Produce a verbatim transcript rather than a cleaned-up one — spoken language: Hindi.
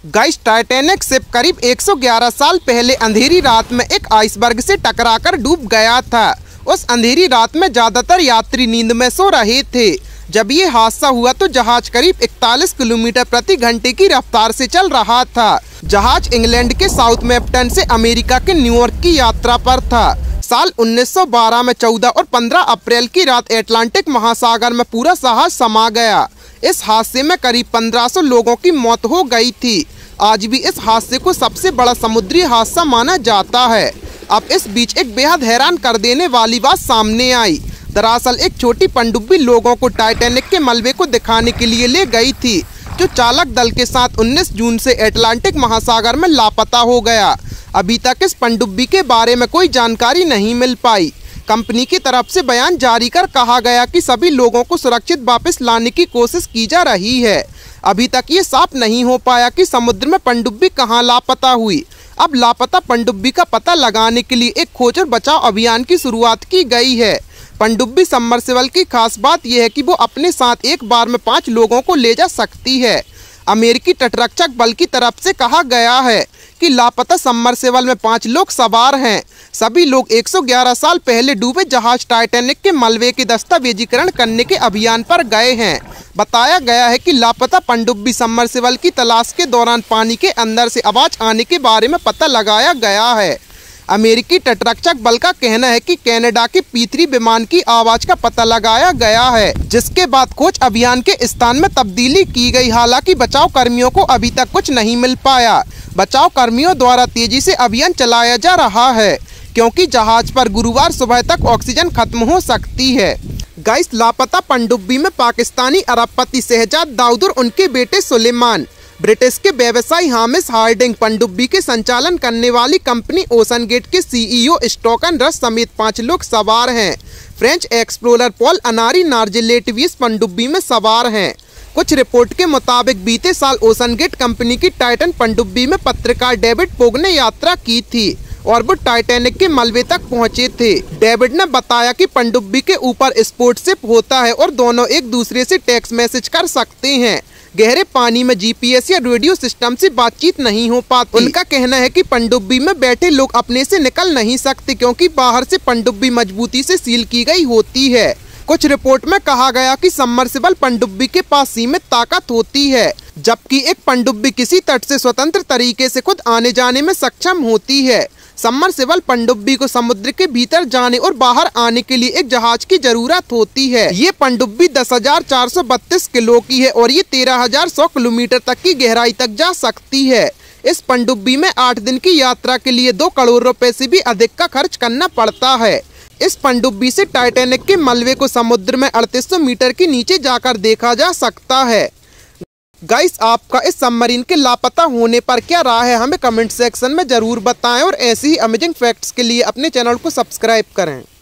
गाइस, टाइटैनिक शिप करीब एक सौ ग्यारह साल पहले अंधेरी रात में एक आइसबर्ग से टकराकर डूब गया था। उस अंधेरी रात में ज्यादातर यात्री नींद में सो रहे थे। जब ये हादसा हुआ तो जहाज करीब इकतालीस किलोमीटर प्रति घंटे की रफ्तार से चल रहा था। जहाज इंग्लैंड के साउथहैम्पटन से अमेरिका के न्यूयॉर्क की यात्रा पर था। साल उन्नीस सौ बारह में चौदह और पंद्रह अप्रैल की रात अटलांटिक महासागर में पूरा जहाज समा गया। इस हादसे में करीब पंद्रह सौ लोगों की मौत हो गई थी। आज भी इस हादसे को सबसे बड़ा समुद्री हादसा माना जाता है। अब इस बीच एक बेहद हैरान कर देने वाली बात सामने आई। दरअसल एक छोटी पनडुब्बी लोगों को टाइटैनिक के मलबे को दिखाने के लिए ले गई थी, जो चालक दल के साथ उन्नीस जून से अटलांटिक महासागर में लापता हो गया। अभी तक इस पनडुब्बी के बारे में कोई जानकारी नहीं मिल पाई। कंपनी की तरफ से बयान जारी कर कहा गया कि सभी लोगों को सुरक्षित वापस लाने की कोशिश की जा रही है। अभी तक ये साफ नहीं हो पाया कि समुद्र में पनडुब्बी कहां लापता हुई। अब लापता पनडुब्बी का पता लगाने के लिए एक खोज और बचाव अभियान की शुरुआत की गई है। पनडुब्बी सबमर्सिबल की खास बात यह है कि वो अपने साथ एक बार में पाँच लोगों को ले जा सकती है। अमेरिकी तटरक्षक बल की तरफ से कहा गया है कि लापता सबमर्सिबल में पाँच लोग सवार हैं। सभी लोग एक सौ ग्यारह साल पहले डूबे जहाज टाइटैनिक के मलबे के दस्तावेजीकरण करने के अभियान पर गए हैं। बताया गया है कि लापता पनडुब्बी सबमर्सिबल की तलाश के दौरान पानी के अंदर से आवाज आने के बारे में पता लगाया गया है। अमेरिकी तटरक्षक बल का कहना है कि कनाडा के पी थ्री विमान की आवाज का पता लगाया गया है, जिसके बाद खोज अभियान के स्थान में तब्दीली की गई। हालांकि बचाव कर्मियों को अभी तक कुछ नहीं मिल पाया। बचाव कर्मियों द्वारा तेजी से अभियान चलाया जा रहा है, क्योंकि जहाज पर गुरुवार सुबह तक ऑक्सीजन खत्म हो सकती है। गाइस, लापता पनडुब्बी में पाकिस्तानी अरबपति शहजाद दाऊद और उनके बेटे सुलेमान, ब्रिटिश के व्यवसायी हामिश हार्डिंग, पनडुब्बी के संचालन करने वाली कंपनी ओशन गेट के सीईओ स्टोकन रस समेत पाँच लोग सवार हैं। फ्रेंच एक्सप्लोरर पॉल अनारी नार्जिलेटविस पनडुब्बी में सवार हैं। कुछ रिपोर्ट के मुताबिक बीते साल ओशन गेट कंपनी की टाइटन पनडुब्बी में पत्रकार डेविड पोग ने यात्रा की थी और वो टाइटैनिक के मलबे तक पहुंचे थे। डेविड ने बताया कि पनडुब्बी के ऊपर स्पोर्टशिप होता है और दोनों एक दूसरे से टेक्स्ट मैसेज कर सकते हैं। गहरे पानी में जीपीएस या रेडियो सिस्टम से बातचीत नहीं हो पाती। उनका कहना है कि पनडुब्बी में बैठे लोग अपने से निकल नहीं सकते, क्योंकि बाहर से पनडुब्बी मजबूती से सील की गई होती है। कुछ रिपोर्ट में कहा गया कि सबमर्सिबल पनडुब्बी के पास सीमित ताकत होती है, जबकि एक पनडुब्बी किसी तट से स्वतंत्र तरीके से खुद आने जाने में सक्षम होती है। सबमर्सिबल पनडुब्बी को समुद्र के भीतर जाने और बाहर आने के लिए एक जहाज की जरूरत होती है। ये पनडुब्बी दस हजार चार सौ बत्तीस किलो की है और ये तेरह हजार सौ किलोमीटर तक की गहराई तक जा सकती है। इस पनडुब्बी में आठ दिन की यात्रा के लिए दो करोड़ रुपए से भी अधिक का खर्च करना पड़ता है। इस पनडुब्बी से टाइटैनिक के मलबे को समुद्र में अड़तीस सौ मीटर के नीचे जाकर देखा जा सकता है। गाइस, आपका इस सबमरीन के लापता होने पर क्या राय है, हमें कमेंट सेक्शन में जरूर बताएं और ऐसी ही अमेजिंग फैक्ट्स के लिए अपने चैनल को सब्सक्राइब करें।